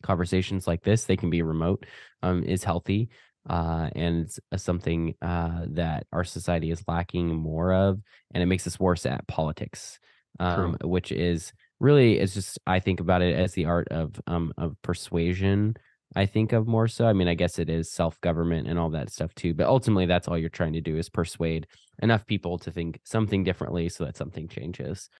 conversations like this, they can be remote, is healthy. And it's something that our society is lacking more of, and it makes us worse at politics, which is really, it's just, I think about it as the art of persuasion. I think of more so. I mean, I guess it is self-government and all that stuff too, but ultimately that's all you're trying to do is persuade enough people to think something differently so that something changes.